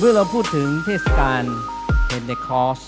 มื่อเราพูดถึงเทศกาลเพนเทคอส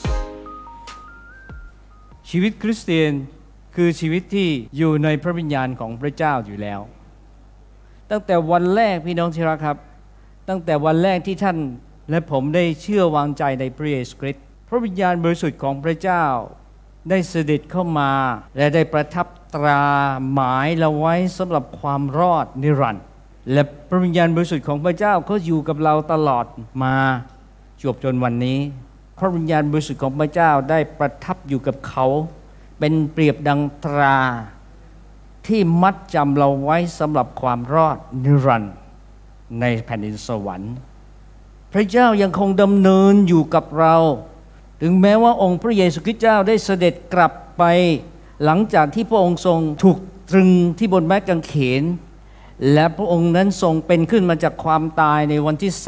ชีวิตคริสเตียนคือชีวิตที่อยู่ในพระวิญญาณของพระเจ้าอยู่แล้วตั้งแต่วันแรกพี่น้องที่รักครับตั้งแต่วันแรกที่ท่านและผมได้เชื่อวางใจในพระเยซูคริสต์พระวิญญาณบริสุทธิ์ของพระเจ้าได้เสด็จเข้ามาและได้ประทับตราหมายเราไว้สำหรับความรอดนิรันดร์และพระวิญญาณบริสุทธิ์ของพระเจ้าก็อยู่กับเราตลอดมาจนวันนี้พระวิญญาณบริสุทธิ์ของพระเจ้าได้ประทับอยู่กับเขาเป็นเปรียบดังตราที่มัดจำเราไว้สำหรับความรอดนิรันดร์ในแผ่นดินสวรรค์พระเจ้ายังคงดำเนินอยู่กับเราถึงแม้ว่าองค์พระเยซูคริสต์เจ้าได้เสด็จกลับไปหลังจากที่พระองค์ทรงถูกตรึงที่บนไม้กางเขนและพระองค์นั้นทรงเป็นขึ้นมาจากความตายในวันที่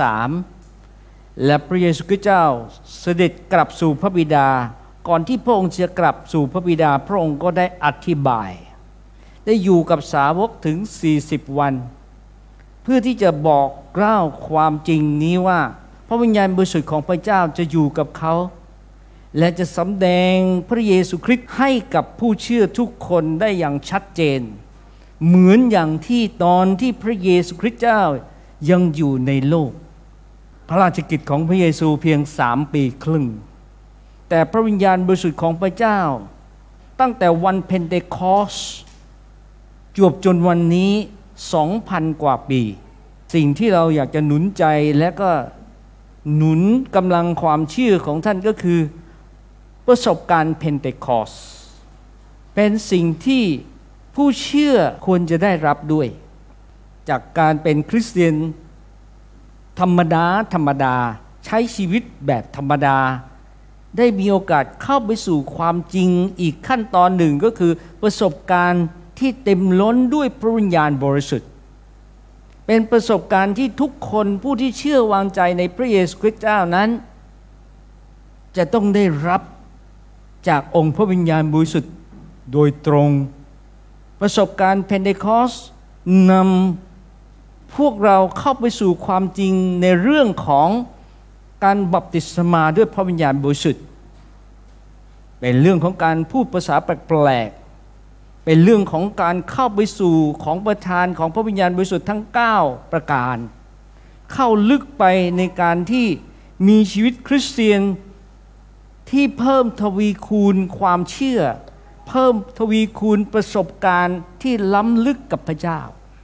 3และพระเยซูคริสต์เจ้าเสด็จกลับสู่พระบิดาก่อนที่พระองค์จะกลับสู่พระบิดาพระองค์ก็ได้อธิบายได้อยู่กับสาวกถึง40วันเพื่อที่จะบอกเล่าความจริงนี้ว่าพระวิญญาณบริสุทธิ์ของพระเจ้าจะอยู่กับเขาและจะสำแดงพระเยซูคริสต์ให้กับผู้เชื่อทุกคนได้อย่างชัดเจนเหมือนอย่างที่ตอนที่พระเยซูคริสต์เจ้ายังอยู่ในโลกพระราชกิจของพระเยซูเพียง3 ปีครึ่งแต่พระวิญญาณบริสุทธิ์ของพระเจ้าตั้งแต่วันเพนเทคอสจนวันนี้ 2,000 กว่าปีสิ่งที่เราอยากจะหนุนใจและก็หนุนกำลังความเชื่อของท่านก็คือประสบการณ์เพนเทคอสเป็นสิ่งที่ผู้เชื่อควรจะได้รับด้วยจากการเป็นคริสเตียนธรรมดาใช้ชีวิตแบบธรรมดาได้มีโอกาสเข้าไปสู่ความจริงอีกขั้นตอนหนึ่งก็คือประสบการณ์ที่เต็มล้นด้วยพระวิญญาณบริสุทธิ์เป็นประสบการณ์ที่ทุกคนผู้ที่เชื่อวางใจในพระเยซูคริสต์เจ้านั้นจะต้องได้รับจากองค์พระวิญญาณบริสุทธิ์โดยตรงประสบการณ์เพนเทคอสนำพวกเราเข้าไปสู่ความจริงในเรื่องของการบัพติศมาด้วยพระวิญญาณบริสุทธิ์เป็นเรื่องของการพูดภาษาแปลกๆเป็นเรื่องของการเข้าไปสู่ของประทานของพระวิญญาณบริสุทธิ์ทั้ง9ประการเข้าลึกไปในการที่มีชีวิตคริสเตียนที่เพิ่มทวีคูณความเชื่อเพิ่มทวีคูณประสบการณ์ที่ล้ำลึกกับพระเจ้า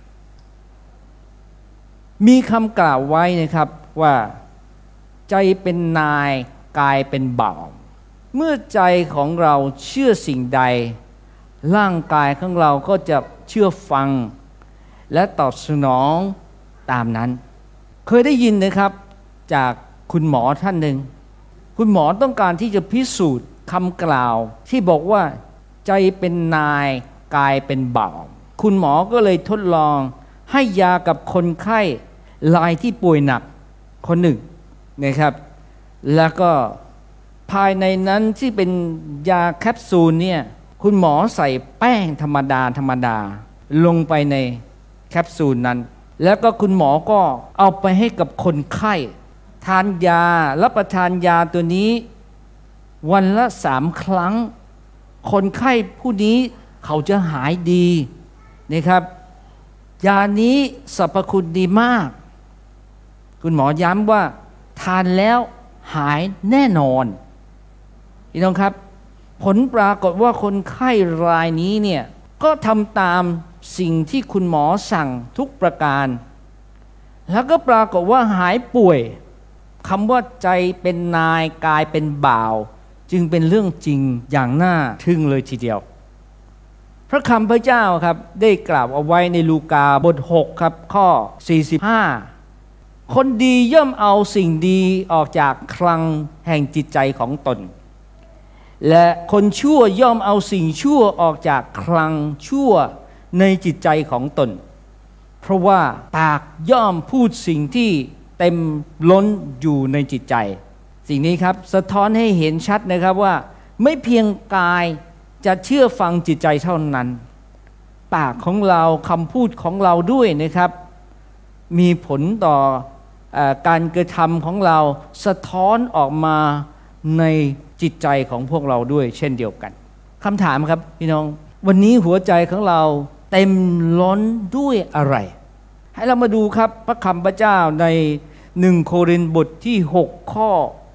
มีคำกล่าวไว้นะครับว่าใจเป็นนายกายเป็นบ่าวเมื่อใจของเราเชื่อสิ่งใดร่างกายของเราก็จะเชื่อฟังและตอบสนองตามนั้นเคยได้ยินนะครับจากคุณหมอท่านหนึ่งคุณหมอต้องการที่จะพิสูจน์คำกล่าวที่บอกว่าใจเป็นนายกายเป็นบ่าวคุณหมอก็เลยทดลองให้ยากับคนไข้รายที่ป่วยหนักคนหนึ่งนะครับแล้วก็ภายในนั้นที่เป็นยาแคปซูลเนี่ยคุณหมอใส่แป้งธรรมดาลงไปในแคปซูลนั้นแล้วก็คุณหมอก็เอาไปให้กับคนไข้ทานยารับประทานยาตัวนี้วันละ3 ครั้งคนไข้ผู้นี้เขาจะหายดีนะครับยานี้สรรพคุณดีมากคุณหมอย้ำว่าทานแล้วหายแน่นอนพี่น้องครับผลปรากฏว่าคนไข้รายนี้เนี่ยก็ทำตามสิ่งที่คุณหมอสั่งทุกประการแล้วก็ปรากฏว่าหายป่วยคำว่าใจเป็นนายกายเป็นบ่าวจึงเป็นเรื่องจริงอย่างน่าทึ่งเลยทีเดียวพระคำพระเจ้าครับได้กล่าวเอาไว้ในลูกาบท6ครับข้อ45คนดีย่อมเอาสิ่งดีออกจากคลังแห่งจิตใจของตนและคนชั่วย่อมเอาสิ่งชั่วออกจากคลังชั่วในจิตใจของตนเพราะว่าปากย่อมพูดสิ่งที่เต็มล้นอยู่ในจิตใจสิ่งนี้ครับสะท้อนให้เห็นชัดนะครับว่าไม่เพียงกายจะเชื่อฟังจิตใจเท่านั้นปากของเราคำพูดของเราด้วยนะครับมีผลต่อการกระทำของเราสะท้อนออกมาในจิตใจของพวกเราด้วยเช่นเดียวกันคำถามครับพี่น้องวันนี้หัวใจของเราเต็มล้นด้วยอะไรให้เรามาดูครับพระคำพระเจ้าใน1 โครินธ์บทที่6ข้อ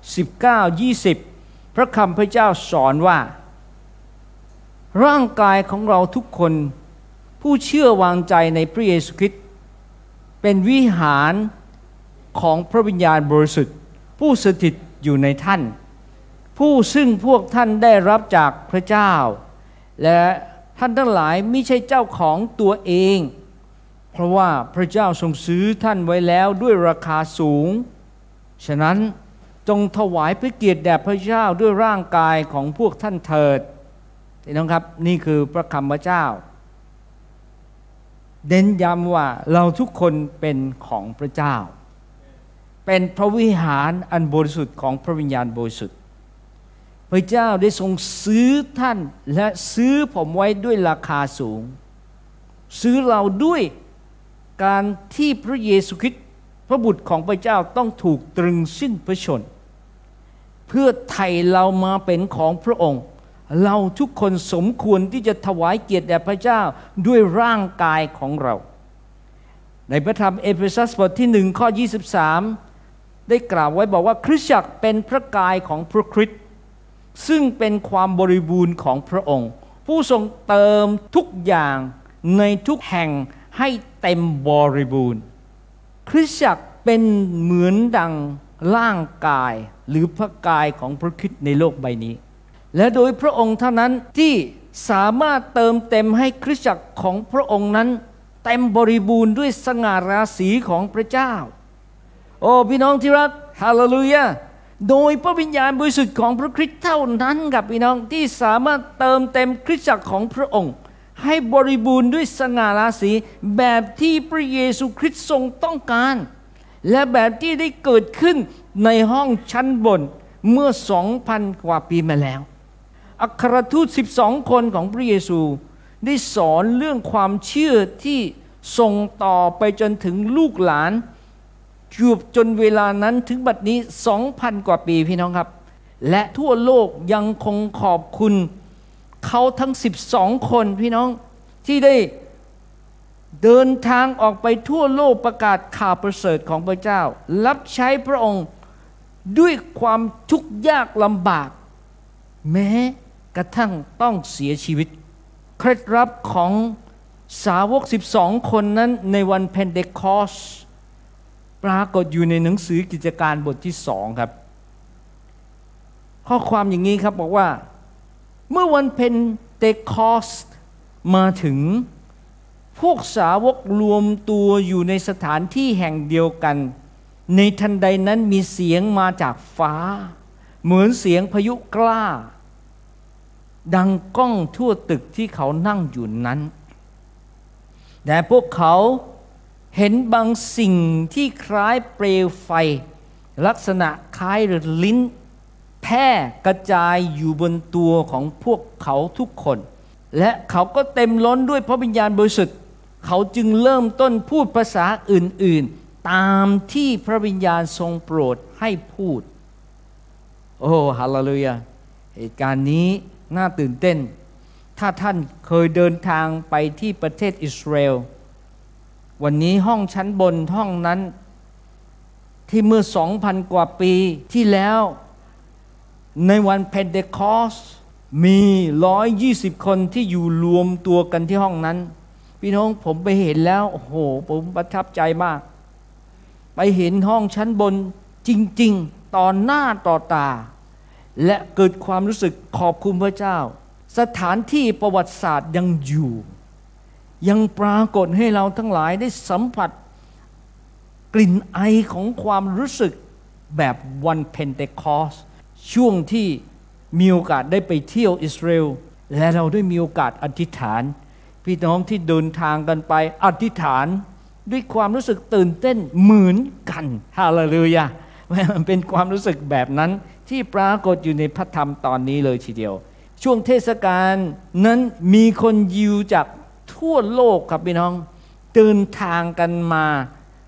19-20พระคำพระเจ้าสอนว่าร่างกายของเราทุกคนผู้เชื่อวางใจในพระเยซูคริสต์เป็นวิหารของพระวิญญาณบริสุทธิ์ผู้สถิตอยู่ในท่านผู้ซึ่งพวกท่านได้รับจากพระเจ้าและท่านทั้งหลายไม่ใช่เจ้าของตัวเองเพราะว่าพระเจ้าทรงซื้อท่านไว้แล้วด้วยราคาสูงฉะนั้นจงถวายพระเกียรติแด่พระเจ้าด้วยร่างกายของพวกท่านเถิดพี่น้องครับนี่คือพระคำพระเจ้าเน้นย้ำว่าเราทุกคนเป็นของพระเจ้าเป็นพระวิหารอันบริสุทธิ์ของพระวิญญาณบริสุทธิ์พระเจ้าได้ทรงซื้อท่านและซื้อผมไว้ด้วยราคาสูงซื้อเราด้วยการที่พระเยซูคริสต์พระบุตรของพระเจ้าต้องถูกตรึงสิ้นพระชนม์เพื่อไถ่เรามาเป็นของพระองค์เราทุกคนสมควรที่จะถวายเกียรติแด่พระเจ้าด้วยร่างกายของเราในพระธรรมเอเฟซัสบทที่1ข้อ23ได้กล่าวไว้บอกว่าคริสตจักรเป็นพระกายของพระคริสต์ซึ่งเป็นความบริบูรณ์ของพระองค์ผู้ทรงเติมทุกอย่างในทุกแห่งให้เต็มบริบูรณ์คริสตจักรเป็นเหมือนดังร่างกายหรือพระกายของพระคริสต์ในโลกใบนี้และโดยพระองค์เท่านั้นที่สามารถเติมเต็มให้คริสตจักรของพระองค์นั้นเต็มบริบูรณ์ด้วยสง่าราศีของพระเจ้าโอ้พี่น้องที่รักฮาเลลูยาโดยพระวิญญาณบริสุทธิ์ของพระคริสต์เท่านั้นครับพี่น้องที่สามารถเติมเต็มคริสตจักรของพระองค์ให้บริบูรณ์ด้วยสง่าราศีแบบที่พระเยซูคริสต์ทรงต้องการและแบบที่ได้เกิดขึ้นในห้องชั้นบนเมื่อ 2,000 กว่าปีมาแล้วอัครทูต12 คนของพระเยซูได้สอนเรื่องความเชื่อที่ส่งต่อไปจนถึงลูกหลานจนเวลานั้นถึงบัดนี้ 2,000 กว่าปีพี่น้องครับและทั่วโลกยังคงขอบคุณเขาทั้ง12 คนพี่น้องที่ได้เดินทางออกไปทั่วโลกประกาศข่าวประเสริฐของพระเจ้ารับใช้พระองค์ด้วยความทุกข์ยากลำบากแม้กระทั่งต้องเสียชีวิตเคล็ดลับของสาวก12 คนนั้นในวันเพนเทคอสปรากฏอยู่ในหนังสือกิจการบทที่2ครับข้อความอย่างนี้ครับบอกว่าเมื่อวันเพนเทคอสมาถึงพวกสาวกรวมตัวอยู่ในสถานที่แห่งเดียวกันในทันใดนั้นมีเสียงมาจากฟ้าเหมือนเสียงพายุกล้าดังก้องทั่วตึกที่เขานั่งอยู่นั้นแต่พวกเขาเห็นบางสิ่งที่คล้ายเปลวไฟลักษณะคล้ายลิ้นแพร่กระจายอยู่บนตัวของพวกเขาทุกคนและเขาก็เต็มล้นด้วยพระวิญญาณบริสุทธิ์เขาจึงเริ่มต้นพูดภาษาอื่นๆตามที่พระวิญญาณทรงโปรดให้พูดโอ้ฮาเลลูยาเหตุการณ์นี้น่าตื่นเต้นถ้าท่านเคยเดินทางไปที่ประเทศอิสราเอลวันนี้ห้องชั้นบนห้องนั้นที่เมื่อ 2,000 กว่าปีที่แล้วในวันเพนเทคอสมี120 คนที่อยู่รวมตัวกันที่ห้องนั้นพี่น้องผมไปเห็นแล้วโอ้โหผมประทับใจมากไปเห็นห้องชั้นบนจริงๆต่อหน้าต่อตาและเกิดความรู้สึกขอบคุณพระเจ้าสถานที่ประวัติศาสตร์ยังอยู่ยังปรากฏให้เราทั้งหลายได้สัมผัสกลิ่นไอของความรู้สึกแบบวันเพนเทคอสช่วงที่มีโอกาสได้ไปเที่ยวอิสราเอลและเราได้มีโอกาสอธิษฐานพี่น้องที่เดินทางกันไปอธิษฐานด้วยความรู้สึกตื่นเต้นเหมือนกันฮาเลลูยามันเป็นความรู้สึกแบบนั้นที่ปรากฏอยู่ในพระธรรมตอนนี้เลยทีเดียวช่วงเทศกาลนั้นมีคนยิวจากทั่วโลกครับพี่น้องเดินทางกันมา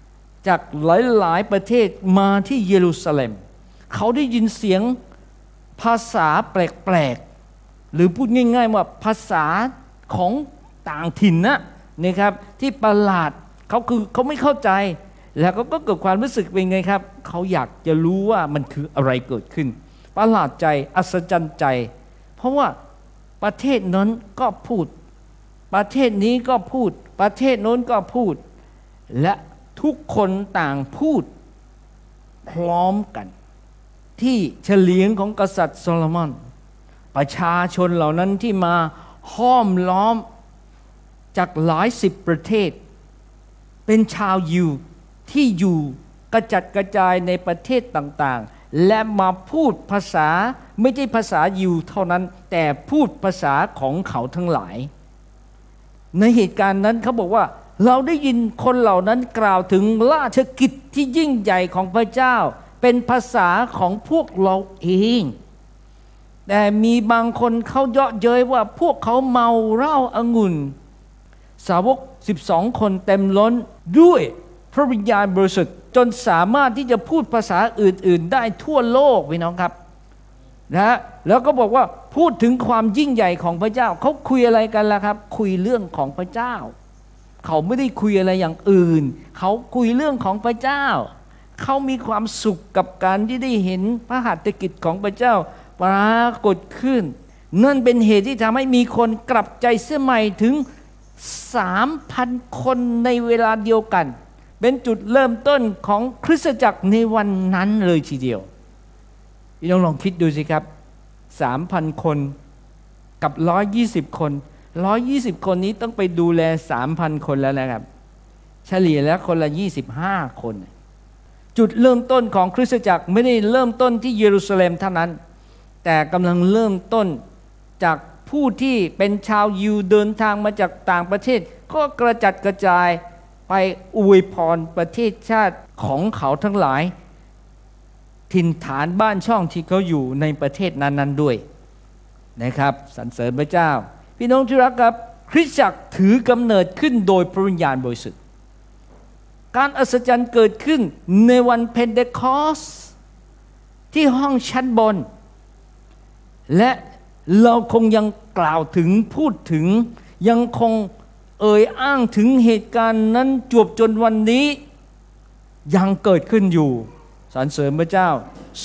จากหลายประเทศมาที่เยรูซาเล็มเขาได้ยินเสียงภาษาแปลกๆหรือพูดง่ายๆว่าภาษาของต่างถิ่นนะครับที่ประหลาดเขาไม่เข้าใจแล้วก็เกิดความรู้สึกเป็นไงครับเขาอยากจะรู้ว่ามันคืออะไรเกิดขึ้นประหลาดใจอัศจรรย์ใจเพราะว่าประเทศนั้นก็พูดประเทศนี้ก็พูดประเทศโน้นก็พูดและทุกคนต่างพูดพร้อมกันที่เฉลียงของกษัตริย์โซโลมอนประชาชนเหล่านั้นที่มาห้อมล้อมจากหลายสิบประเทศเป็นชาวยิวที่อยู่กระจัดกระจายในประเทศต่างๆและมาพูดภาษาไม่ใช่ภาษายิวเท่านั้นแต่พูดภาษาของเขาทั้งหลายในเหตุการณ์นั้นเขาบอกว่าเราได้ยินคนเหล่านั้นกล่าวถึงราชกิจที่ยิ่งใหญ่ของพระเจ้าเป็นภาษาของพวกเราเองแต่มีบางคนเขาเยาะเย้ยว่าพวกเขาเมาเหล้าองุ่นสาวก12คนเต็มล้นด้วยพระวิญญาณบริสุทธิ์จนสามารถที่จะพูดภาษาอื่นๆได้ทั่วโลกพี่น้องครับนะแล้วก็บอกว่าพูดถึงความยิ่งใหญ่ของพระเจ้าเขาคุยอะไรกันล่ะครับคุยเรื่องของพระเจ้าเขาไม่ได้คุยอะไรอย่างอื่นเขาคุยเรื่องของพระเจ้าเขามีความสุขกับการที่ได้เห็นพระหัตถกิจของพระเจ้าปรากฏขึ้นนั่นเป็นเหตุที่ทำให้มีคนกลับใจเสียใหม่ถึง 3,000 คนในเวลาเดียวกันเป็นจุดเริ่มต้นของคริสตจักรในวันนั้นเลยทีเดียวพี่น้องลองคิดดูสิครับ 3,000 คนกับ120 คน120 คนนี้ต้องไปดูแล 3,000 คนแล้วนะครับเฉลี่ยแล้วคนละ25 คนจุดเริ่มต้นของคริสตจักรไม่ได้เริ่มต้นที่เยรูซาเล็มเท่านั้นแต่กำลังเริ่มต้นจากผู้ที่เป็นชาวยิวเดินทางมาจากต่างประเทศก็กระจัดกระจายไปอวยพรประเทศชาติของเขาทั้งหลายถิ่นฐานบ้านช่องที่เขาอยู่ในประเทศนั้นๆด้วยนะครับสรรเสริญพระเจ้าพี่น้องที่รักครับคริสตจักรถือกำเนิดขึ้นโดยพระวิญญาณบริสุทธิ์การอัศจรรย์เกิดขึ้นในวันเพนเทคอสที่ห้องชั้นบนและเราคงยังกล่าวถึงพูดถึงยังคงเอ่ยอ้างถึงเหตุการณ์นั้นจวบจนวันนี้ยังเกิดขึ้นอยู่สรรเสริญพระเจ้า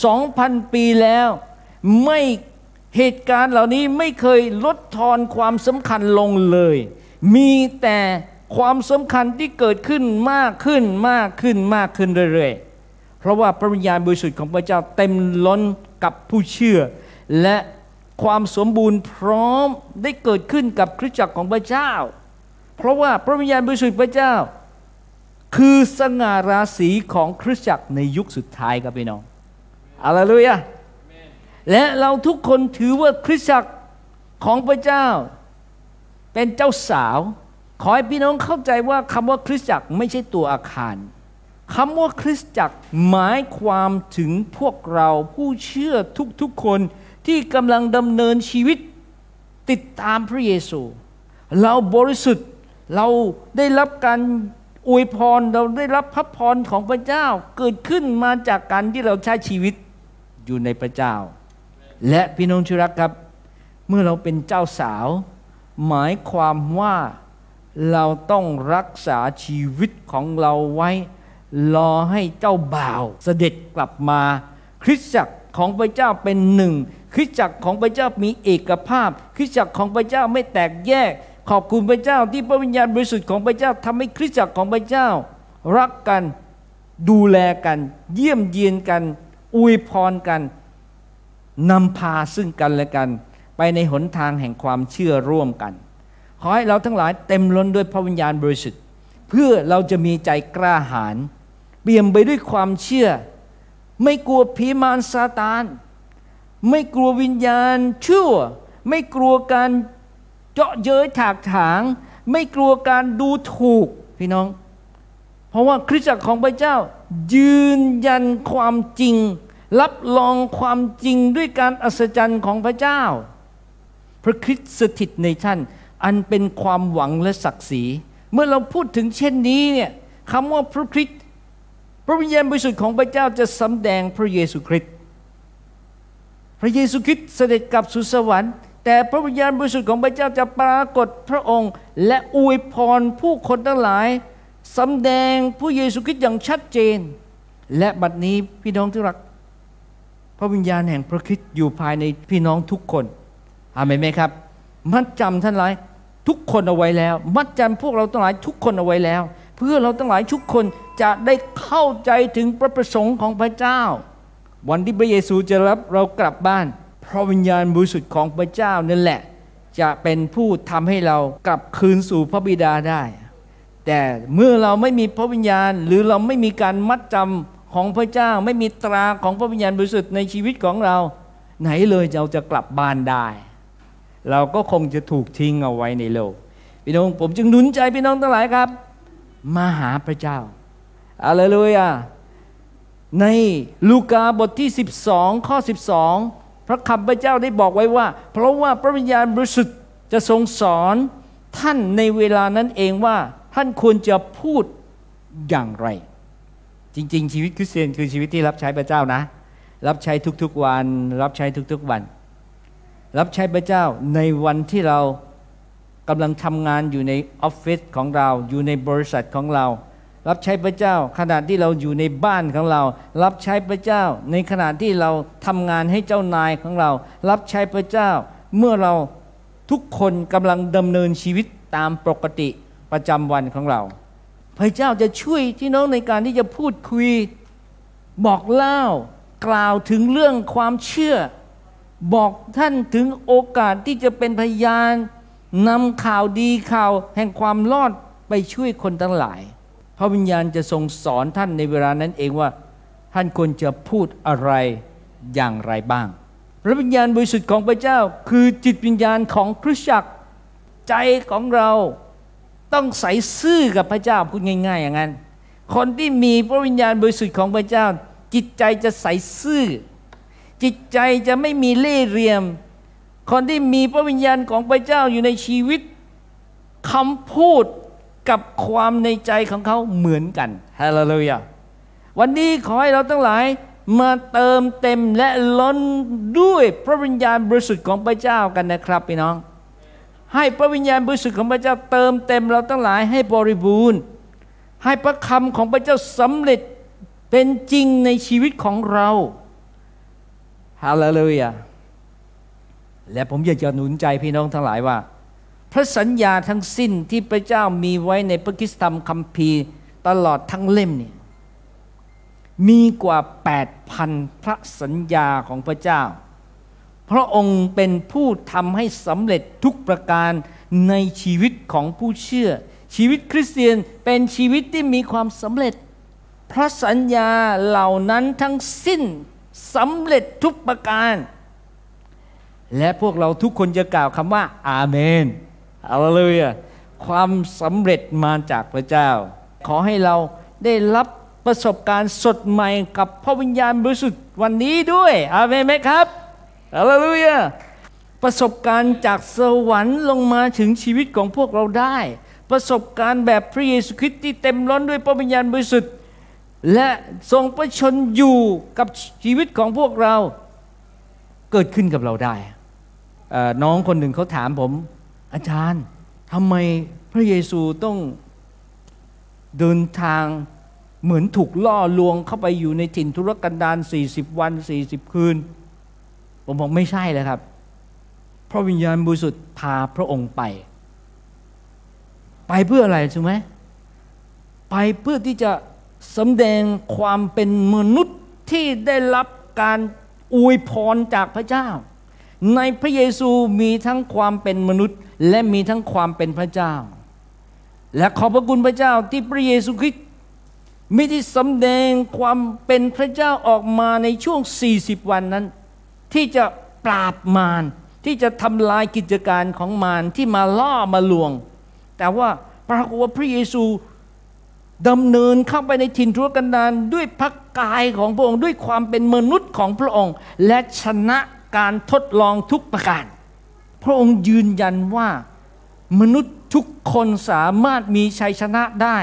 2,000 ปีแล้วไม่เหตุการณ์เหล่านี้ไม่เคยลดทอนความสำคัญลงเลยมีแต่ความสำคัญที่เกิดขึ้นมากขึ้นมากขึ้นมากขึ้นเรื่อยๆเพราะว่าพระวิญญาณบริสุทธิ์ของพระเจ้าเต็มล้นกับผู้เชื่อและความสมบูรณ์พร้อมได้เกิดขึ้นกับคริสตจักรของพระเจ้าเพราะว่าพระวิญญาณบริสุทธิ์พระเจ้าคือสง่าราศีของคริสตจักรในยุคสุดท้ายครับพี่น้องอาเลลูยาและเราทุกคนถือว่าคริสตจักรของพระเจ้าเป็นเจ้าสาวขอให้พี่น้องเข้าใจว่าคำว่าคริสตจักรไม่ใช่ตัวอาคารคำว่าคริสตจักรหมายความถึงพวกเราผู้เชื่อทุกๆคนที่กำลังดำเนินชีวิตติดตามพระเยซูเราบริสุทธิ์เราได้รับการอวยพรเราได้รับพระพรของพระเจ้าเกิดขึ้นมาจากการที่เราใช้ชีวิตอยู่ในพระเจ้าและพี่น้องที่รักครับเมื่อเราเป็นเจ้าสาวหมายความว่าเราต้องรักษาชีวิตของเราไว้รอให้เจ้าบ่าวเสด็จกลับมาคริสตจักรของพระเจ้าเป็นหนึ่งคริสตจักรของพระเจ้ามีเอกภาพคริสตจักรของพระเจ้าไม่แตกแยกขอบคุณพระเจ้าที่พระวิญญาณบริสุทธิ์ของพระเจ้าทำให้คริสตจักรของพระเจ้ารักกันดูแลกันเยี่ยมเยียนกันอวยพรกันนำพาซึ่งกันและกันไปในหนทางแห่งความเชื่อร่วมกันขอให้เราทั้งหลายเต็มล้นด้วยพระวิญญาณบริสุทธิ์เพื่อเราจะมีใจกล้าหาญเปี่ยมไปด้วยความเชื่อไม่กลัวผีมารซาตานไม่กลัววิญญาณชั่วไม่กลัวการเจาะเย้ยถากถางไม่กลัวการดูถูกพี่น้องเพราะว่าคริสตจักรของพระเจ้ายืนยันความจริงรับรองความจริงด้วยการอัศจรรย์ของพระเจ้าพระคริสต์สถิตในท่านอันเป็นความหวังและศักดิ์ศรีเมื่อเราพูดถึงเช่นนี้เนี่ยคำว่าพระคริสต์พระวิญญาณบริสุทธิ์ของพระเจ้าจะสำแดงพระเยซูคริสต์พระเยซูคริสต์เสด็จกลับสู่สวรรค์แต่พระวิญญาณบริสุทธิ์ของพระเจ้าจะปรากฏพระองค์และอวยพรผู้คนทั้งหลายสำแดงพระเยซูคริสต์อย่างชัดเจนและบัดนี้พี่น้องที่รักพระวิญญาณแห่งพระคริสต์อยู่ภายในพี่น้องทุกคนอาเมนไหมครับมัดจำท่านหลายทุกคนเอาไว้แล้วมัดจำพวกเราทั้งหลายทุกคนเอาไว้แล้วเพื่อเราทั้งหลายทุกคนจะได้เข้าใจถึงพระประสงค์ของพระเจ้าวันที่พระเยซูจะรับเรากลับบ้านพระวิญญาณบริสุทธิ์ของพระเจ้านั่นแหละจะเป็นผู้ทำให้เรากลับคืนสู่พระบิดาได้แต่เมื่อเราไม่มีพระวิญญาณหรือเราไม่มีการมัดจำของพระเจ้าไม่มีตราของพระวิญญาณบริสุทธิ์ในชีวิตของเราไหนเลยเราจะกลับบ้านได้เราก็คงจะถูกทิ้งเอาไว้ในโลกพี่น้องผมจึงหนุนใจพี่น้องทั้งหลายครับมาหาพระเจ้าอะเลลูยาในลูกาบทที่12ข้อ12พระคำพระเจ้าได้บอกไว้ว่าเพราะว่าพระวิญญาณบริสุทธิ์จะทรงสอนท่านในเวลานั้นเองว่าท่านควรจะพูดอย่างไรจริงๆชีวิตคริสเตียนคือชีวิตที่รับใช้พระเจ้านะรับใช้ทุกๆวันรับใช้ทุกๆวันรับใช้พระเจ้าในวันที่เรากำลังทำงานอยู่ในออฟฟิศของเราอยู่ในบริษัทของเรารับใช้พระเจ้าขณะที่เราอยู่ในบ้านของเรารับใช้พระเจ้าในขณะที่เราทำงานให้เจ้านายของเรารับใช้พระเจ้าเมื่อเราทุกคนกำลังดำเนินชีวิตตามปกติประจำวันของเราพระเจ้าจะช่วยพี่น้องในการที่จะพูดคุยบอกเล่ากล่าวถึงเรื่องความเชื่อบอกท่านถึงโอกาสที่จะเป็นพยานนำข่าวดีข่าวแห่งความรอดไปช่วยคนทั้งหลายพระวิญญาณจะทรงสอนท่านในเวลานั้นเองว่าท่านควรจะพูดอะไรอย่างไรบ้างพระวิญญาณบริสุทธิ์ของพระเจ้าคือจิตวิญญาณของคริสตจักรใจของเราต้องใส่ซื่อกับพระเจ้าพูดง่ายๆอย่างนั้นคนที่มีพระวิญญาณบริสุทธิ์ของพระเจ้าจิตใจจะใส่ซื่อจิตใจจะไม่มีเล่ห์เหลี่ยมคนที่มีพระวิญญาณของพระเจ้าอยู่ในชีวิตคำพูดกับความในใจของเขาเหมือนกันฮาเลลูยาวันนี้ขอให้เราทั้งหลายมาเติมเต็มและล้นด้วยพระวิญญาณบริสุทธิ์ของพระเจ้ากันนะครับพี่น้องให้พระวิญญาณบริสุทธิ์ของพระเจ้าเติมเต็มเราทั้งหลายให้บริบูรณ์ให้พระคำของพระเจ้าสำเร็จเป็นจริงในชีวิตของเราฮาเลลูยาและผมอยากจะหนุนใจพี่น้องทั้งหลายว่าพระสัญญาทั้งสิ้นที่พระเจ้ามีไว้ในพระคริสตธรรมคัมภีร์ตลอดทั้งเล่มเนี่ยมีกว่า 8,000 พระสัญญาของพระเจ้าพระองค์เป็นผู้ทำให้สำเร็จทุกประการในชีวิตของผู้เชื่อชีวิตคริสเตียนเป็นชีวิตที่มีความสำเร็จพระสัญญาเหล่านั้นทั้งสิ้นสำเร็จทุกประการและพวกเราทุกคนจะกล่าวคำว่าอาเมนฮาเลลูยาความสำเร็จมาจากพระเจ้าขอให้เราได้รับประสบการณ์สดใหม่กับพระวิญญาณบริสุทธิ์วันนี้ด้วยอาเมนไหมครับฮาเลลูยาประสบการณ์จากสวรรค์ลงมาถึงชีวิตของพวกเราได้ประสบการณ์แบบพระเยซูคริสต์ที่เต็มล้นด้วยพระวิญญาณบริสุทธิ์และทรงพระชนอยู่กับชีวิตของพวกเราเกิดขึ้นกับเราได้น้องคนหนึ่งเขาถามผมอาจารย์ทำไมพระเยซูต้องเดินทางเหมือนถูกล่อลวงเข้าไปอยู่ในถิ่นทุรกันดาร40 วัน40 คืนผมบอกไม่ใช่เลยครับพระวิญญาณบริสุทธิ์พาพระองค์ไปเพื่ออะไรใช่ไหมไปเพื่อที่จะสำแดงความเป็นมนุษย์ที่ได้รับการอวยพรจากพระเจ้าในพระเยซูมีทั้งความเป็นมนุษย์และมีทั้งความเป็นพระเจ้าและขอบพระคุณพระเจ้าที่พระเยซูคริสต์ไม่ได้สำแดงความเป็นพระเจ้าออกมาในช่วง40 วันนั้นที่จะปราบมารที่จะทำลายกิจการของมารที่มาล่อมาลวงแต่ว่าปรากฏว่าพระเยซูดำเนินเข้าไปในถิ่นทุรกันดารด้วยพระกายของพระองค์ด้วยความเป็นมนุษย์ของพระองค์และชนะการทดลองทุกประการพระองค์ยืนยันว่ามนุษย์ทุกคนสามารถมีชัยชนะได้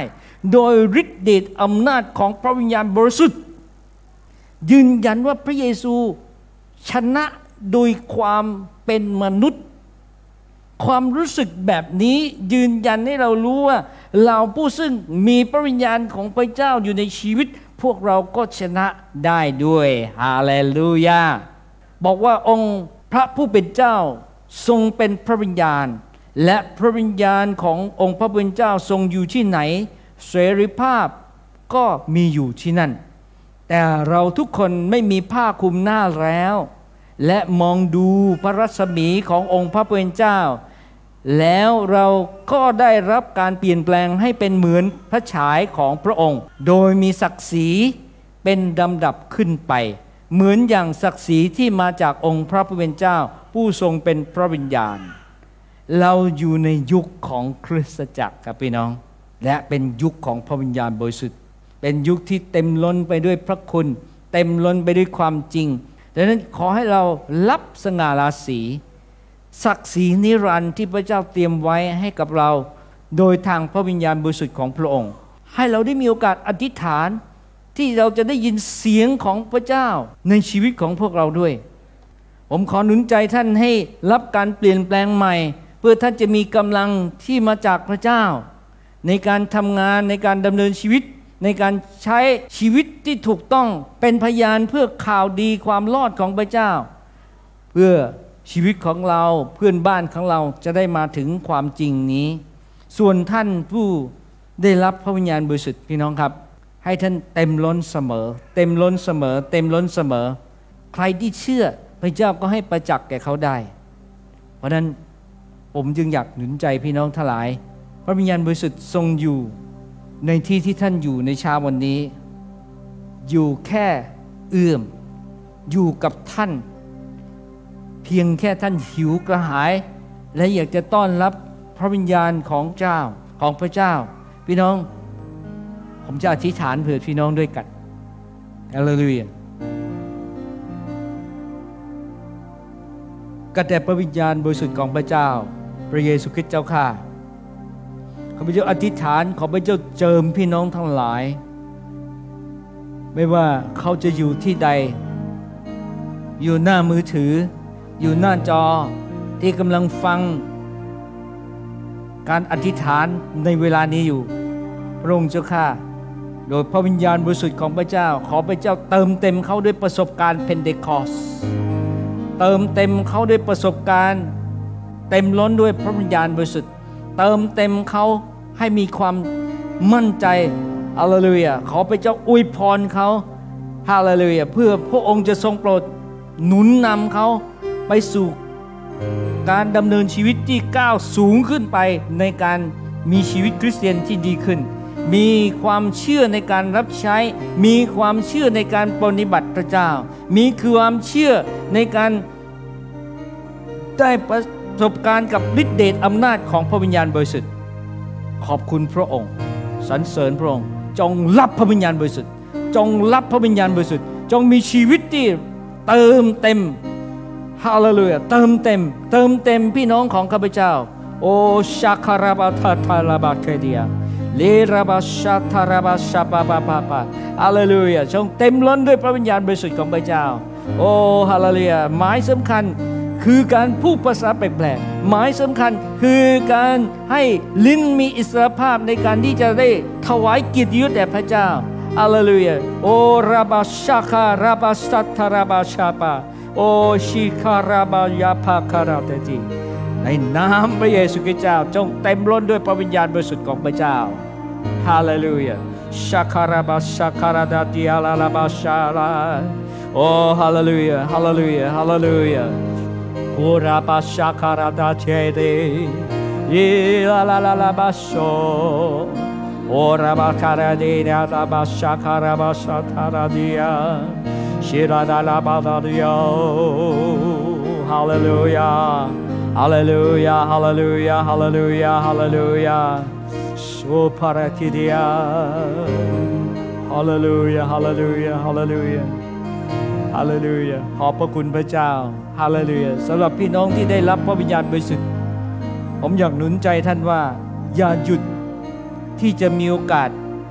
โดยฤทธิเดชอำนาจของพระวิญญาณบริสุทธิ์ยืนยันว่าพระเยซูชนะโดยความเป็นมนุษย์ความรู้สึกแบบนี้ยืนยันให้เรารู้ว่าเราผู้ซึ่งมีพระวิญญาณของพระเจ้าอยู่ในชีวิตพวกเราก็ชนะได้ด้วยฮาเลลูยาบอกว่าองค์พระผู้เป็นเจ้าทรงเป็นพระวิญญาณและพระวิญญาณขององค์พระผู้เป็นเจ้าทรงอยู่ที่ไหนเสรีภาพก็มีอยู่ที่นั่นแต่เราทุกคนไม่มีผ้าคลุมหน้าแล้วและมองดูพระรัศมีขององค์พระผู้เป็นเจ้าแล้วเราก็ได้รับการเปลี่ยนแปลงให้เป็นเหมือนพระฉายของพระองค์โดยมีศักดิ์ศรีเป็นลำดับขึ้นไปเหมือนอย่างศักดิ์ศรีที่มาจากองค์พระผู้เป็นเจ้าผู้ทรงเป็นพระวิญญาณเราอยู่ในยุคของคริสตจักรครับพี่น้องและเป็นยุคของพระวิญญาณบริสุทธิ์เป็นยุคที่เต็มล้นไปด้วยพระคุณเต็มล้นไปด้วยความจริงดังนั้นขอให้เรารับสง่าราศีศักดิ์ศรีนิรันดร์ที่พระเจ้าเตรียมไว้ให้กับเราโดยทางพระวิญญาณบริสุทธิ์ของพระองค์ให้เราได้มีโอกาสอธิษฐานที่เราจะได้ยินเสียงของพระเจ้าในชีวิตของพวกเราด้วยผมขอหนุนใจท่านให้รับการเปลี่ยนแปลงใหม่เพื่อท่านจะมีกำลังที่มาจากพระเจ้าในการทำงานในการดำเนินชีวิตในการใช้ชีวิตที่ถูกต้องเป็นพยานเพื่อข่าวดีความรอดของพระเจ้าเพื่อชีวิตของเราเพื่อนบ้านของเราจะได้มาถึงความจริงนี้ส่วนท่านผู้ได้รับพระวิญญาณบริสุทธิ์พี่น้องครับให้ท่านเต็มล้นเสมอเต็มล้นเสมอเต็มล้นเสมอใครที่เชื่อพระเจ้าก็ให้ประจักษ์แก่เขาได้เพราะนั้นผมจึงอยากหนุนใจพี่น้องทั้งหลายพระวิญญาณบริสุทธิ์ทรงอยู่ในที่ที่ท่านอยู่ในเช้าวันนี้อยู่แค่เอื้อมอยู่กับท่านเพียงแค่ท่านหิวกระหายและอยากจะต้อนรับพระวิญญาณของเจ้าของพระเจ้าพี่น้องผมจะอธิษฐานเผื่อพี่น้องด้วยกันฮาเลลูยาก็แต่พระวิญญาณบริสุทธิ์ของพระเจ้าพระเยซูคริสต์เจ้าข้าข้าพเจ้าอธิษฐานขอพระเจ้าเจิมพี่น้องทั้งหลายไม่ว่าเขาจะอยู่ที่ใดอยู่หน้ามือถืออยู่หน้าจอที่กำลังฟังการอธิษฐานในเวลานี้อยู่พระองค์เจ้าข้าโดยพระวิญญาณบริสุทธิ์ของพระเจ้าขอพระเจ้าเติมเต็มเขาด้วยประสบการณ์เพนเทคอสเติมเต็มเขาด้วยประสบการณ์เต็มล้นด้วยพระวิญญาณบริสุทธิ์เติมเต็มเขาให้มีความมั่นใจฮาเลลูยาขอพระเจ้าอวยพรเขาฮาเลลูยาเพื่อพระองค์จะทรงโปรดหนุนนำเขาไปสู่การดำเนินชีวิตที่ก้าวสูงขึ้นไปในการมีชีวิตคริสเตียนที่ดีขึ้นมีความเชื่อในการรับใช้มีความเชื่อในการปฏิบัติพระเจ้ามีความเชื่อในการได้ประสบการณ์กับฤทธิเดชอำนาจของพระวิญญาณบริสุทธิ์ขอบคุณพระองค์สรรเสริญพระองค์จงรับพระวิญญาณบริสุทธิ์จงรับพระวิญญาณบริสุทธิ์จงมีชีวิตที่เติมเต็มฮาเลลูยาเติมเต็มพี่น้องของข้าพเจ้าโอชาคาราบาทาทาราบาเคเดียเลราบาชาทาราบาชาปาปาปาปาฮาเลลูยาจงเต็มล้นด้วยพระวิญญาณบริสุทธิ์ของพระเจ้าโอ้ฮาเลลูยาหมายสำคัญคือการพูดภาษาแปลกๆหมายสำคัญคือการให้ลิ้นมีอิสรภาพในการที่จะได้ถวายเกียรติยศแด่พระเจ้าฮาเลลูยาโอราบาชาคาราบาสัตทาราบาชาปาโอชิคาราบายาภาคาราเตจิในนามพระเยซูคริสต์เจ้าจงเต็มล้นด้วยพระวิญญาณบริสุทธิ์ของพระเจ้าฮาเลลูยาชาคาราบาชาคาราดาติอาลาลาบาชาลาโอฮาเลลูยาฮาเลลูยาฮาเลลูยาโอราบาชาคาราดาเจเดยีลาลาลาลาบาโชโอราบาคาราเดียลาบาชาคาราบาชาทาราเดียชิราดาลาบาดาเดียฮาเลลูยาฮาเลลูยาฮาเลลูยาฮาเลลูยาฮาเลลูยาโชพาราคิเดียฮาเลลูยาฮาเลลูยาฮาเลลูยาฮาเลลูยาขอบพระคุณพระเจ้าฮาเลลูยาสำหรับพี่น้องที่ได้รับพระวิญญาณบริสุทธิ์ผมอยากหนุนใจท่านว่าอย่าหยุดที่จะมีโอกาส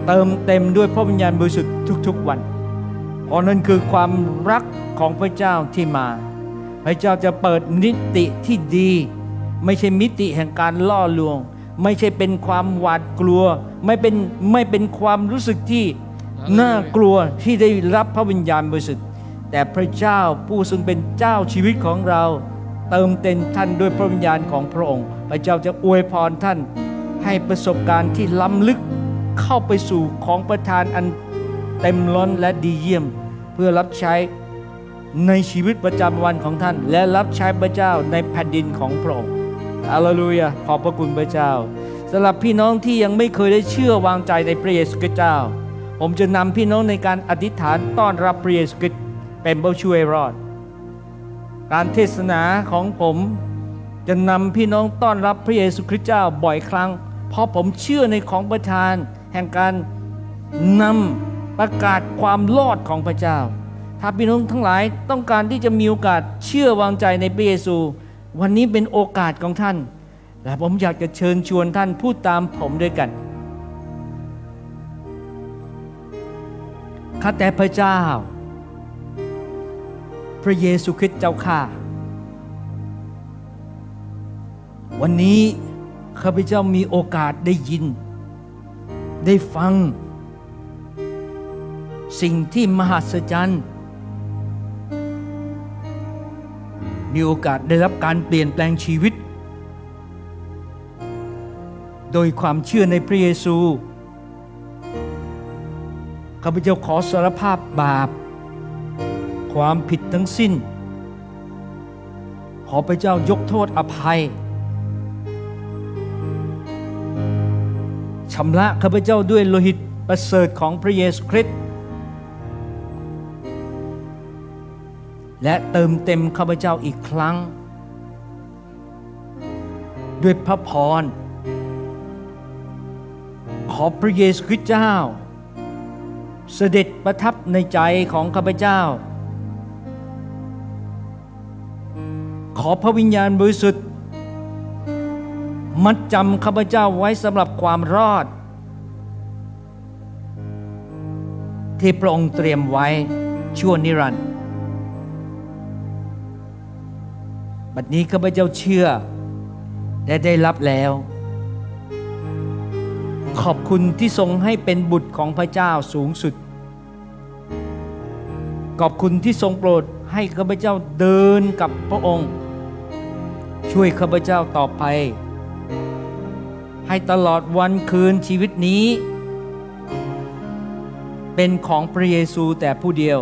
เติมเต็มด้วยพระวิญญาณบริสุทธิ์ทุกๆวันเพราะนั่นคือความรักของพระเจ้าที่มาพระเจ้าจะเปิดมิติที่ดีไม่ใช่มิติแห่งการล่อลวงไม่ใช่เป็นความหวาดกลัวไม่เป็นความรู้สึกที่น่ากลัวที่ได้รับพระวิญญาณบริสุทธิ์แต่พระเจ้าผู้ทรงเป็นเจ้าชีวิตของเราเติมเต็มท่านด้วยพระวิญญาณของพระองค์พระเจ้าจะอวยพรท่านให้ประสบการณ์ที่ล้ำลึกเข้าไปสู่ของประทานอันเต็มล้นและดีเยี่ยมเพื่อรับใช้ในชีวิตประจำวันของท่านและรับใช้พระเจ้าในแผ่นดินของพระองค์ฮาเลลูยาขอบพระคุณพระเจ้าสำหรับพี่น้องที่ยังไม่เคยได้เชื่อวางใจในพระเยซูคริสต์เจ้าผมจะนำพี่น้องในการอธิษฐานต้อนรับพระเยซูคริสต์เป็นผู้ช่วยรอดการเทศนาของผมจะนำพี่น้องต้อนรับพระเยซูคริสต์เจ้าบ่อยครั้งเพราะผมเชื่อในของประทานแห่งการนำประกาศความรอดของพระเจ้าถ้าพี่น้องทั้งหลายต้องการที่จะมีโอกาสเชื่อวางใจในพระเยซูวันนี้เป็นโอกาสของท่านและผมอยากจะเชิญชวนท่านพูดตามผมด้วยกันข้าแต่พระเจ้าพระเยซูคริสต์เจ้าข้าวันนี้ข้าพเจ้ามีโอกาสได้ยินได้ฟังสิ่งที่มหัศจรรย์มีโอกาสได้รับการเปลี่ยนแปลงชีวิตโดยความเชื่อในพระเยซูข้าพเจ้าขอสารภาพบาปความผิดทั้งสิ้นขอพระเจ้ายกโทษอภัยชำระข้าพเจ้าด้วยโลหิตประเสริฐของพระเยซูคริสต์และเติมเต็มข้าพเจ้าอีกครั้งด้วยพระพรขอพระเยซูคริสต์เจ้าเสด็จประทับในใจของข้าพเจ้าขอพระวิญญาณบริสุทธิ์มัดจำข้าพเจ้าไว้สำหรับความรอดที่พระองค์เตรียมไว้ชั่วนิรันดร์บัดนี้ข้าพเจ้าเชื่อและได้รับแล้วขอบคุณที่ทรงให้เป็นบุตรของพระเจ้าสูงสุดขอบคุณที่ทรงโปรดให้ข้าพเจ้าเดินกับพระองค์ช่วยข้าพเจ้าต่อไปให้ตลอดวันคืนชีวิตนี้เป็นของพระเยซูแต่ผู้เดียว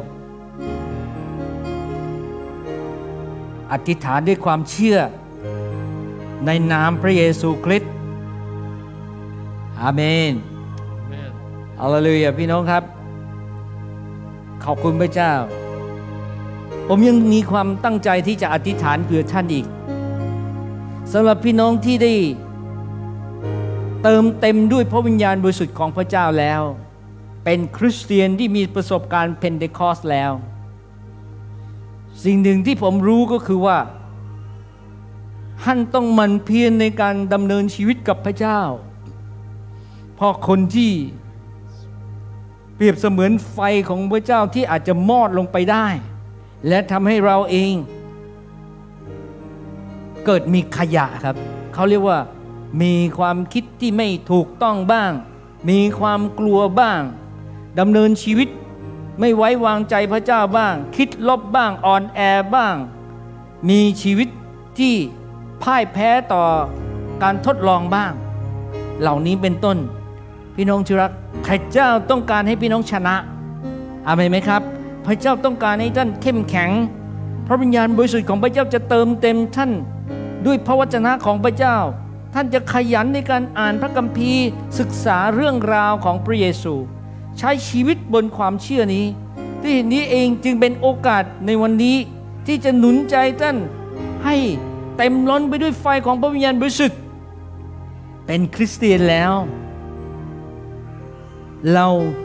อธิษฐานด้วยความเชื่อในนามพระเยซูคริสต์อาเมนฮาเลลูยาพี่น้องครับขอบคุณพระเจ้าผมยังมีความตั้งใจที่จะอธิษฐานเพื่อท่านอีกสำหรับพี่น้องที่ได้เติมเต็มด้วยพระวิญญาณบริสุทธิ์ของพระเจ้าแล้วเป็นคริสเตียนที่มีประสบการณ์เพนเทคอสต์แล้วสิ่งหนึ่งที่ผมรู้ก็คือว่าท่านต้องหมั่นเพียรในการดำเนินชีวิตกับพระเจ้าเพราะคนที่เปรียบเสมือนไฟของพระเจ้าที่อาจจะมอดลงไปได้และทำให้เราเองเกิดมีขยะครับเขาเรียกว่ามีความคิดที่ไม่ถูกต้องบ้างมีความกลัวบ้างดำเนินชีวิตไม่ไว้วางใจพระเจ้าบ้างคิดลบบ้างอ่อนแอบ้างมีชีวิตที่พ่ายแพ้ต่อการทดลองบ้างเหล่านี้เป็นต้นพี่น้องที่รักพระเจ้าต้องการให้พี่น้องชนะอาเมนไหมครับพระเจ้าต้องการให้ท่านเข้มแข็งพระวิญญาณบริสุทธิ์ของพระเจ้าจะเติมเต็มท่านด้วยพระวจนะของพระเจ้าท่านจะขยันในการอ่านพระคัมภีร์ศึกษาเรื่องราวของพระเยซูใช้ชีวิตบนความเชื่อนี้ที่นี้เองจึงเป็นโอกาสในวันนี้ที่จะหนุนใจท่านให้เต็มล้นไปด้วยไฟของพระวิญญาณบริสุทธิ์เป็นคริสเตียนแล้วเรา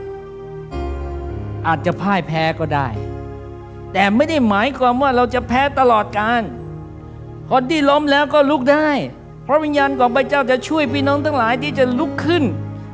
อาจจะพ่ายแพ้ก็ได้แต่ไม่ได้หมายความว่าเราจะแพ้ตลอดกาลคนที่ล้มแล้วก็ลุกได้เพราะวิญญาณของพระเจ้าจะช่วยพี่น้องทั้งหลายที่จะลุกขึ้น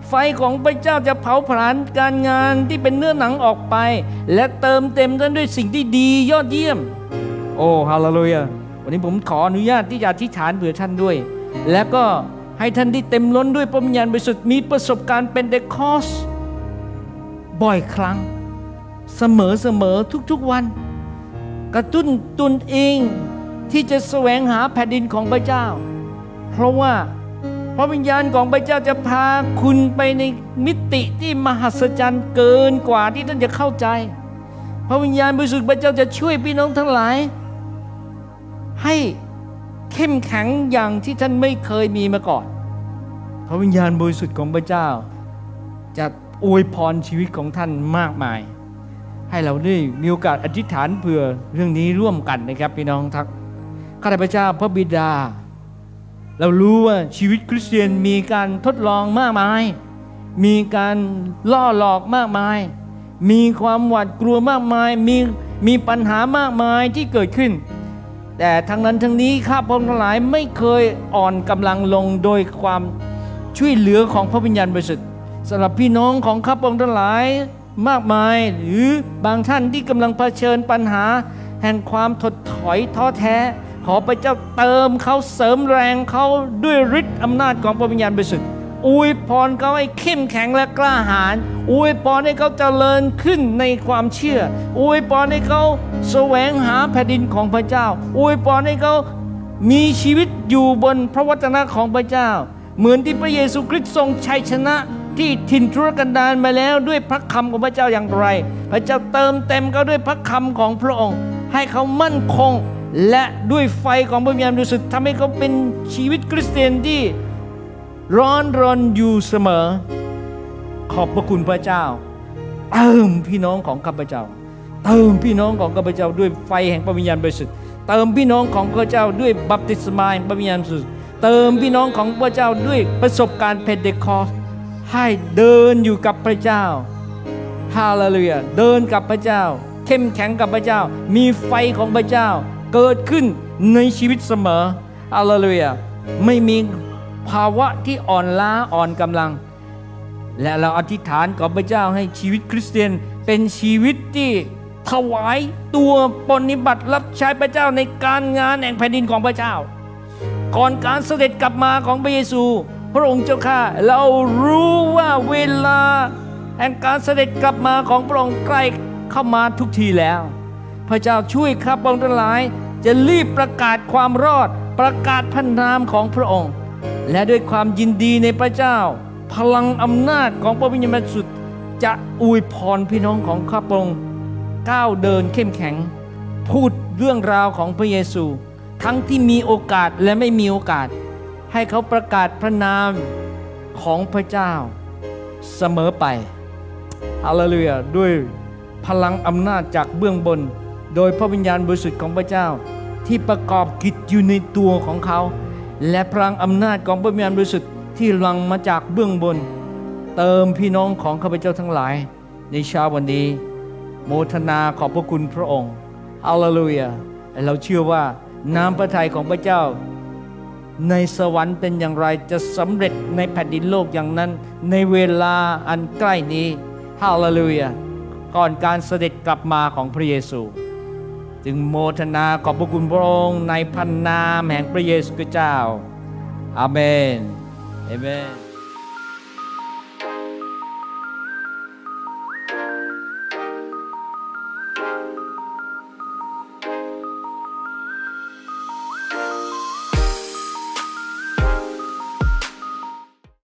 ไฟของพระเจ้าจะเผาผลาญการงานที่เป็นเนื้อหนังออกไปและเติมเต็มท่านด้วยสิ่งที่ดียอดเยี่ยมโอ้ฮาเลลูยาวันนี้ผมขออนุญาตที่จะอธิษฐานเผื่อท่านด้วยและก็ให้ท่านที่เต็มล้นด้วยพระวิญญาณบริสุทธิ์มีประสบการณ์เป็นเดคอสบ่อยครั้งเสมอทุกๆวันกระตุ้นตนเองที่จะแสวงหาแผ่นดินของพระเจ้าเพราะว่าพระวิญญาณของพระเจ้าจะพาคุณไปในมิติที่มหัศจรรย์เกินกว่าที่ท่านจะเข้าใจพระวิญญาณบริสุทธิ์พระเจ้าจะช่วยพี่น้องทั้งหลายให้เข้มแข็งอย่างที่ท่านไม่เคยมีมาก่อนพระวิญญาณบริสุทธิ์ของพระเจ้าจะอวยพรชีวิตของท่านมากมายให้เราได้มีโอกาสอธิษฐานเผื่อเรื่องนี้ร่วมกันนะครับพี่น้องทักข้าพเจ้าพระบิดาเรารู้ว่าชีวิตคริสเตียนมีการทดลองมากมายมีการล่อหลอกมากมายมีความหวาดกลัวมากมายมีปัญหามากมายที่เกิดขึ้นแต่ทั้งนั้นทั้งนี้ข้าพงทั้งหลายไม่เคยอ่อนกำลังลงโดยความช่วยเหลือของพระวิญญาณบริสุทธิ์สำหรับพี่น้องของข้าพงทั้งหลายมากมายหรือบางท่านที่กำลังเผชิญปัญหาแห่งความถดถอยท้อแท้ขอพระเจ้าเติมเขาเสริมแรงเขาด้วยฤทธิ์อำนาจของพระวิญญาณบริสุทธิ์อวยพรเขาให้เข้มแข็งและกล้าหาญอวยพรให้เขาเจริญขึ้นในความเชื่ออวยพรให้เขาแสวงหาแผ่นดินของพระเจ้าอวยพรให้เขามีชีวิตอยู่บนพระวจนะของพระเจ้าเหมือนที่พระเยซูคริสต์ทรงชัยชนะที่ถิ่นทุรกันดารมาแล้วด้วยพระคำของพระเจ้าอย่างไรพระเจ้าเติมเต็มเขาด้วยพระคำของพระองค์ให้เขามั่นคงและด้วยไฟของพระวิญญาณบริสุทธิ์ทำให้เขาเป็นชีวิตคริสเตียนที่ร้อนรนอยู่เสมอขอบพระคุณพระเจ้าเติมพี่น้องของข้าพเจ้าเติมพี่น้องของข้าพเจ้าด้วยไฟแห่งพระวิญญาณบริสุทธิ์เติมพี่น้องของข้าพเจ้าด้วยบัพติศมาแห่งพระวิญญาณบริสุทธิ์เติมพี่น้องของพระเจ้าด้วยประสบการณ์เพนเทคอสต์ให้เดินอยู่กับพระเจ้าฮาเลลูยาเดินกับพระเจ้าเข้มแข็งกับพระเจ้ามีไฟของพระเจ้าเกิดขึ้นในชีวิตเสมอฮาเลลูยาไม่มีภาวะที่อ่อนล้าอ่อนกำลังและเราอธิษฐานขอพระเจ้าให้ชีวิตคริสเตียนเป็นชีวิตที่ถวายตัวปฏิบัติรับใช้พระเจ้าในการงานแห่งแผ่นดินของพระเจ้าก่อนการเสด็จกลับมาของพระเยซูพระองค์เจ้าข้าเรารู้ว่าเวลาแห่งการเสด็จกลับมาของพระองค์ใกล้เข้ามาทุกทีแล้วพระเจ้าช่วยข้าพงทั้งหลายจะรีบประกาศความรอดประกาศพระนามของพระองค์และด้วยความยินดีในพระเจ้าพลังอำนาจของพระวิญญาณบริสุทธิ์จะอวยพรพี่น้องของข้าพงก้าวเดินเข้มแข็งพูดเรื่องราวของพระเยซูทั้งที่มีโอกาสและไม่มีโอกาสให้เขาประกาศพระนามของพระเจ้าเสมอไปฮาเลลูยาด้วยพลังอำนาจจากเบื้องบนโดยพระวิญญาณบริสุทธิ์ของพระเจ้าที่ประกอบกิจอยู่ในตัวของเขาและพลังอำนาจของพระวิญญาณบริสุทธิ์ที่หลั่งมาจากเบื้องบนเติมพี่น้องของข้าพเจ้าทั้งหลายในเช้าวันนี้โมทนาขอบพระคุณพระองค์ฮาเลลูยาเราเชื่อว่าน้ำพระทัยของพระเจ้าในสวรรค์เป็นอย่างไรจะสำเร็จในแผ่นดินโลกอย่างนั้นในเวลาอันใกล้นี้ฮาเลลูยาก่อนการเสด็จกลับมาของพระเยซูจึงโมทนาขอบพระคุณพระองค์ในพระนามแห่งพระเยซูคริสต์เจ้าอาเมนอาเมน